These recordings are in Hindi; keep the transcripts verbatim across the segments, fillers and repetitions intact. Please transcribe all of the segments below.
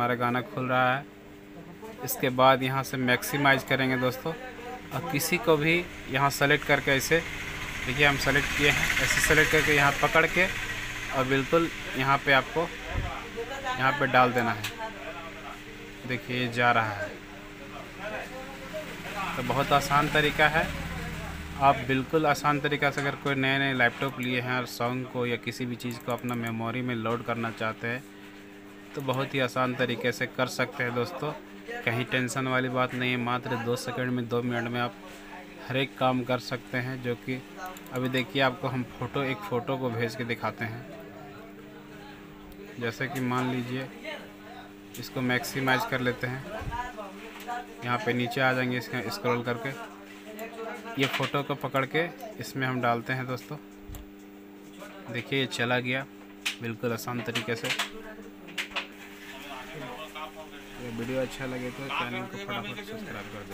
हमारा गाना खुल रहा है। इसके बाद यहाँ से मैक्सिमाइज करेंगे दोस्तों, और किसी को भी यहाँ सेलेक्ट करके ऐसे देखिए हम सेलेक्ट किए हैं, ऐसे सेलेक्ट करके यहाँ पकड़ के और बिल्कुल यहाँ पे आपको यहाँ पे डाल देना है। देखिए ये जा रहा है। तो बहुत आसान तरीका है। आप बिल्कुल आसान तरीक़ा से अगर कोई नए नए लैपटॉप लिए हैं और सॉन्ग को या किसी भी चीज़ को अपना मेमोरी में लोड करना चाहते हैं तो बहुत ही आसान तरीके से कर सकते हैं दोस्तों। कहीं टेंशन वाली बात नहीं है। मात्र दो सेकंड में, दो मिनट में आप हर एक काम कर सकते हैं। जो कि अभी देखिए आपको हम फ़ोटो एक फ़ोटो को भेज के दिखाते हैं। जैसे कि मान लीजिए इसको मैक्सिमाइज कर लेते हैं, यहाँ पे नीचे आ जाएंगे, इसका स्क्रॉल करके ये फ़ोटो को पकड़ के इसमें हम डालते हैं दोस्तों। देखिए ये चला गया बिल्कुल आसान तरीके से। ये वीडियो अच्छा लगे तो चैनल को फटाफट सब्सक्राइब कर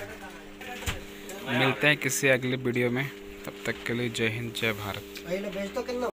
दें। मिलते हैं किसी अगले वीडियो में, तब तक के लिए जय हिंद, जय भारत।